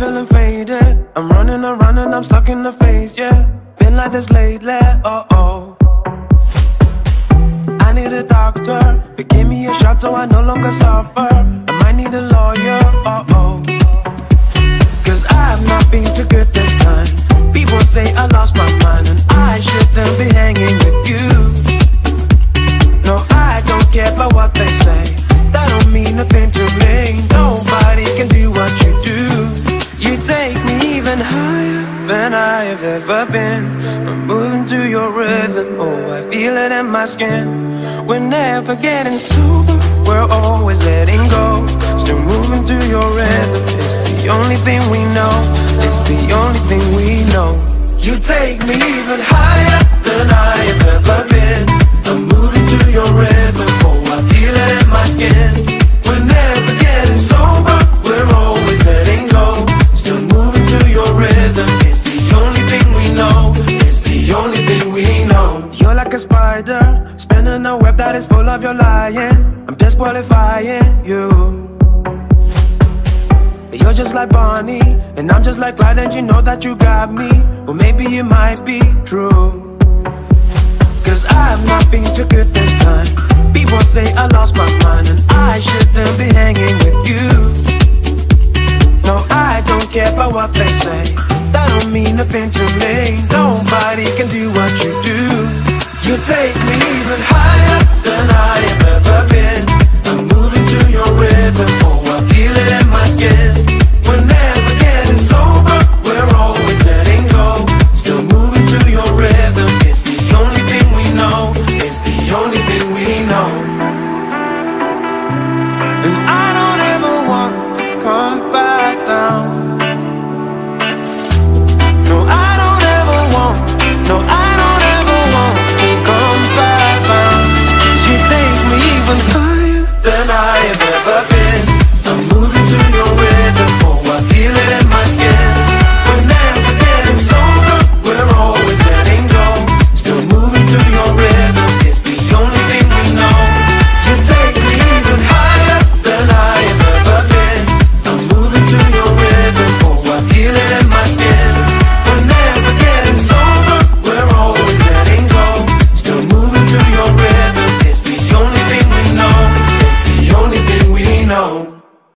feeling faded. I'm running around and I'm stuck in the phase, yeah. Been like this lately, oh. I need a doctor to give me a shot so I no longer suffer. I might need a lawyer, oh. Cause I've not been too good this time. People say I lost my mind and I shouldn't be hanging with you. No, I don't care about what they say. That don't mean nothing to me. Nobody can do what you do. You take me even higher than I've ever been. I'm moving to your rhythm, oh, I feel it in my skin. We're never getting sober, we're always letting go. Still moving to your rhythm, it's the only thing we know. It's the only thing we know. You take me even higher than I've ever been. I'm moving to your rhythm, oh, I feel it in my skin. We're never getting sober, we're always letting go. Still moving to your rhythm, it's the only thing we know. It's the only thing we know. You're like a spider, spinning a web that is full of your lying. I'm disqualifying you. You're just like Bonnie, and I'm just like Clyde, and you know that you got me. Well, maybe it might be true, cause I've not been too good this time. People say I lost my mind and I shouldn't be hanging with you. No, I don't care about what they say. That don't mean nothing to me. Nobody can do what you do. You take me even higher